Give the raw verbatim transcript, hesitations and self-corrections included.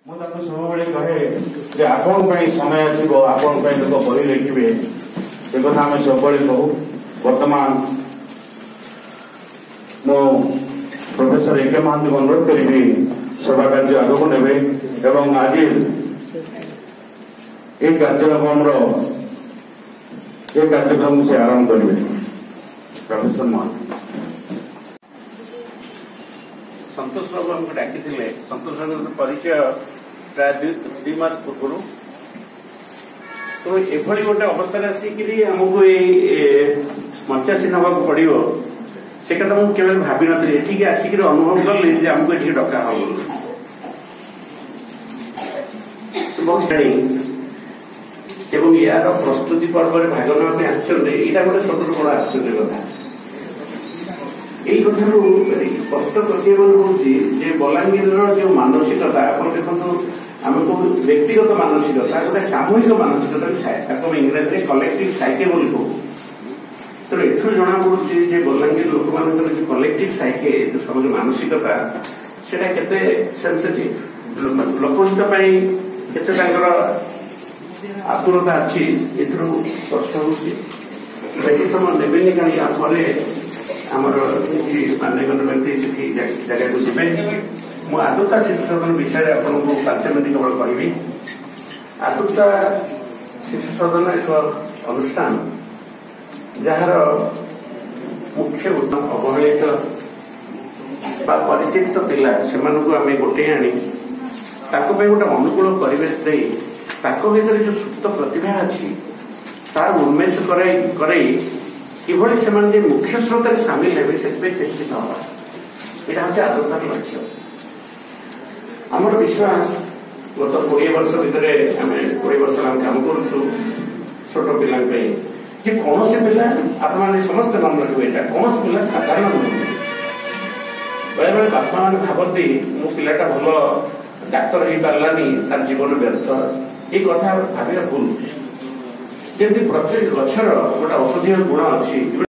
ମୁଁ ତାକୁ ସବୁବେଳେ କହେ ଯେ ଆପଣଙ୍କ ପାଇଁ ସମୟ ଆସିବ, ଆପଣଙ୍କ ପାଇଁ ଲୋକ ବହି ଲେଖିବେ, ଏ କଥା ଆମେ ସବୁବେଳେ କହୁ। ବର୍ତ୍ତମାନ ମୁଁ ପ୍ରଫେସର ଏକେ ମହାନ୍ତିଙ୍କୁ ଅନୁରୋଧ କରିବି ସଭା କାର୍ଯ୍ୟ ଆଗକୁ ନେବେ ଏବଂ ଆଜି এই କାର୍ଯ୍ୟକ୍ରମର ଏ କାର୍ଯ୍ୟକ୍ରମକୁ ସେ ଆରମ୍ଭ କରିବେ। ପ୍ରଫେସର ମହାନ୍ତି ସନ୍ତୋଷ ବାବୁ ଆମକୁ ଡାକିଥିଲେ। ସନ୍ତୋଷ ବାବୁଙ୍କ ପରିଚୟ ପ୍ରାୟ ଦୁଇ ମାସ ପୂର୍ବରୁ। ତ ଏଭଳି ଗୋଟେ ଅବସ୍ଥାରେ ଆସିକିରି ଆମକୁ ଏଇ ମଞ୍ଚାସୀ ନେବାକୁ ପଡିବ ସେ କଥା ମୁଁ କେବେ ଭାବିନଥିଲି। ଏଠିକି ଆସିକିରି ଅନୁଭବ କଲି ଯେ ଆମକୁ ଏଠିକି ଡକା ହବ। ଏବଂ ୟାର ପ୍ରସ୍ତୁତି ପର୍ବରେ ଭାଗ ନେବା ପାଇଁ ଆସିଛନ୍ତି, ଏଇଟା ଗୋଟେ ସବୁଠୁ ବଡ ଆଶ୍ଚର୍ଯ୍ୟ କଥା। এই কথাରୁ ସ୍ପଷ୍ଟ ପ୍ରତିଫଳନ ହେଉଛି ଯେ ବଲାଙ୍ଗୀରର ଯେଉଁ ମାନସିକତା, ଆପଣ ଦେଖନ୍ତୁ ଆମେ କହୁ ବ୍ୟକ୍ତିଗତ ମାନସିକତା, ଗୋଟେ ସାମୂହିକ ମାନସିକତା ବି ଥାଏ। ତାକୁ ଆମେ ଇଂରାଜୀରେ କଲେକ୍ଟିଭ ସାଇକେ ବୋଲି କହୁ। ତେଣୁ ଏଥିରୁ ଜଣାପଡୁଛି ଯେ ବଲାଙ୍ଗୀର ଲୋକମାନଙ୍କର ଯେଉଁ କଲେକ୍ଟିଭ ସାଇକେ, ଯେଉଁ ସମାଜ ମାନସିକତା, ସେଟା କେତେ ସେନ୍ସିଟିଭ, ଲୋକହିତ ପାଇଁ କେତେ ତାଙ୍କର ଆତୁରତା ଅଛି, ଏଥିରୁ ସ୍ପଷ୍ଟ ହେଉଛି। ବେଶୀ ସମୟ ନେବେନି, କାରଣ ୟା ପରେ ଆମର କିଛି ମାନ୍ୟଗଣ୍ୟ ବ୍ୟକ୍ତି ସେଠି ଜାଗାକୁ ଯିବେ। ମୁଁ ଆଦୁତା ଶିଶୁ ସଦନ ବିଷୟରେ ଆପଣଙ୍କୁ ପାଞ୍ଚ ମିନିଟ୍ କେବଳ କହିବି। ଆଦୁତା ଶିଶୁ ସଦନ ଏକ ଅନୁଷ୍ଠାନ ଯାହାର ମୁଖ୍ୟ ଅବହେଳିତ ବା ପରିଚିତ ପିଲା ସେମାନଙ୍କୁ ଆମେ ଗୋଟେଇ ଆଣି ତାଙ୍କ ପାଇଁ ଗୋଟେ ଅନୁକୂଳ ପରିବେଶ ଦେଇ ତାଙ୍କ ଭିତରେ ଯେଉଁ ସୁପ୍ତ ପ୍ରତିଭା ଅଛି ତାର ଉନ୍ମେଷ କରାଇ କରାଇ କିଭଳି ସେମାନେ ଯେ ମୁଖ୍ୟ ସ୍ରୋତରେ ସାମିଲ ହେବେ ସେଥିପାଇଁ ଚେଷ୍ଟିତ ହେବା, ଏଇଟା ହେଉଛି ଆଦର୍ଶର ଲକ୍ଷ୍ୟ। ଆମର ବିଶ୍ୱାସ ଗତ କୋଡ଼ିଏ ବର୍ଷ ଭିତରେ ଆମେ କୋଡ଼ିଏ ବର୍ଷ ଆମେ କାମ କରୁଛୁ ଛୋଟ ପିଲାଙ୍କ ପାଇଁ, ଯେ କୌଣସି ପିଲା ଆପଣମାନେ ସମସ୍ତେ ମନେ ରଖିବେ, ଏଇଟା କୌଣସି ପିଲା ସାଧାରଣ ନୁହେଁ। ବେଳେବେଳେ ବାପା ମାନେ ଭାବନ୍ତି ମୋ ପିଲାଟା ଭଲ ଡାକ୍ତର ହେଇପାରିଲାନି, ତାର ଜୀବନ ବ୍ୟର୍ଥ। ଏଇ କଥା ଭାବିବା ଭୁଲ। ଯେମିତି ପ୍ରତ୍ୟେକ ଗଛର ଗୋଟେ ଔଷଧୀୟ ଗୁଣ ଅଛି।